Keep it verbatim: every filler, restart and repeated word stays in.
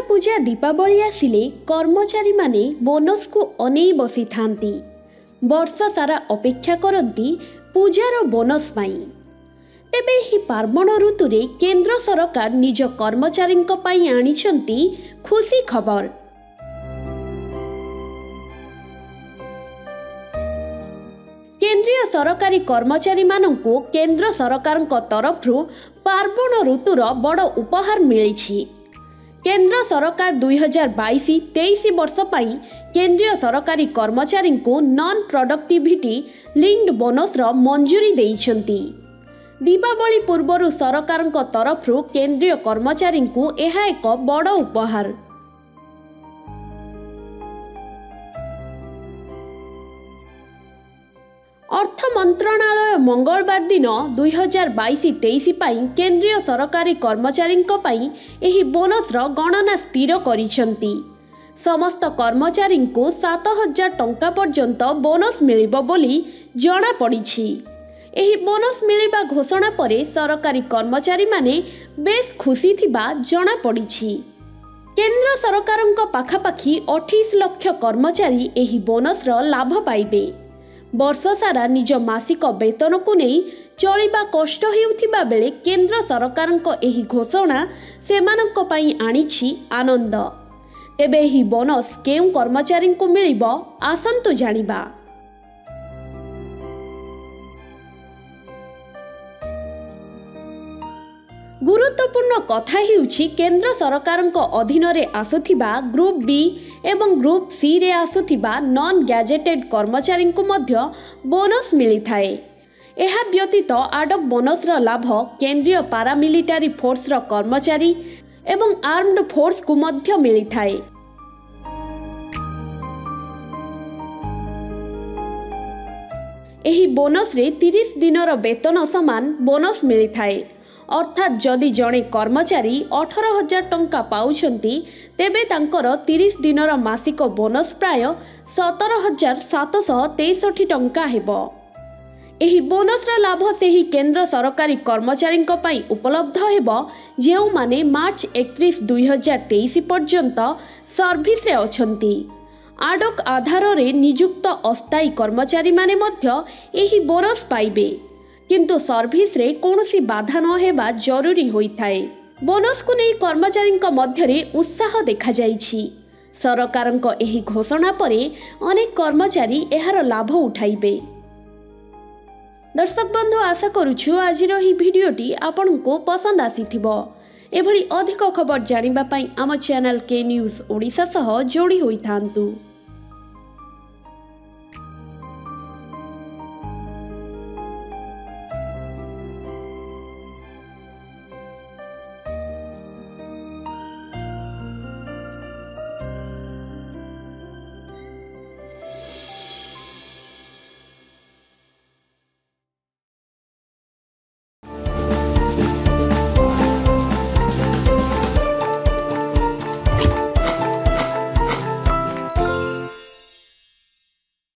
पूजा दीपावली आसिले कर्मचारी माने बोनस को अनेई बसी थांती। वर्ष सारा अपेक्षा करती पूजार बोनस पाई। तेबे ही पार्वण ऋतुरे केंद्र सरकार निज कर्मचारी पाई आनिछंती खुशी खबर। केंद्रीय सरकारी कर्मचारी मानंकु केंद्र सरकार तरफरु पार्वण ऋतुर बड़ उपहार मिली। केंद्र सरकार दुई हजार बाईस तेईस वर्ष पाई केंद्रीय सरकारी कर्मचारी को नॉन प्रोडक्टिविटी लिंक्ड बोनस रो मंजूरी देइछंती। दीपावली पूर्व सरकार तरफरु केंद्रीय कर्मचारी को यह एक बड़ उपहार। अर्थ मंत्रणालय मंगलवार दिन दुई हजार बाईस तेईस केंद्रीय सरकारी कर्मचारी एही बोनस रो गणना स्थिर करिसंती। समस्त कर्मचारी को सात हजार टंका पर्यंत बोनस मिलिबो बोली जणा पड़िछि। एही बोनस मिलिबा घोषणा परे सरकारी कर्मचारी माने बेस खुशी थिबा जणा पड़िछि। केंद्र सरकारक पाखापाखी अठाईस लाख कर्मचारी एही बोनस रो लाभ पाइबे। वर्ष सारा निज मासिक वेतन को नहीं चलिबा कष्ट हेउथिबा बेले केंद्र सरकारक एही घोषणा सेमानक पई आनिछि आनंद। तेबे एही बोनस केउ कर्मचारी को मिलिबो आसंतु जानिबा। गुरुत्वपूर्ण कथा हेउछि केंद्र सरकारक अधीन रे आसुथिबा ग्रुप बी एवं ग्रुप सी रे आसुथिबा नॉन गैजेटेड कर्मचारी को मध्य बोनस मिली थाए। एहा व्यतीत आडक बोनस रो लाभ केंद्रीय पारामिलिटारी फोर्स रो कर्मचारी एवं आर्म्ड फोर्स को मध्य मिली थाए। एही बोनस रे तीस दिन रो वेतन समान बोनस मिली थाए। अर्थात जदि जड़े कर्मचारी अठारह हजार टंका पाउछंती तेबे तांकर तीस दिन मासिक बोनस प्राय सतर हजार सातश तेसठी टंका हेबो। एही बोनस रा लाभ से ही केंद्र सरकारी कर्मचारी पई उपलब्ध हेबो जेउ माने मार्च एकतीस दुई हजार तेईस पर्यंत सर्विस रे अछंती। आडक आधार रे नियुक्त अस्थायी कर्मचारी माने मध्य एही बोनस पाइबे, किंतु सर्विस रे कौनसी बाधा न हेबा जरूरी होइथाए। बोनस को नहीं कर्मचारी मध्य रे उत्साह देखा जाइछि। सरकारक एही घोषणा परे अनेक कर्मचारी एहार लाभ उठाइबे। दर्शक बंधु, आशा करूछु आजिर ही भिडियोटी आपनको पसंद आसीथिबो। एभली अधिक खबर जानिबा पई आम चैनल के न्यूज ओडिशा सह जोड़ी होइथांतु।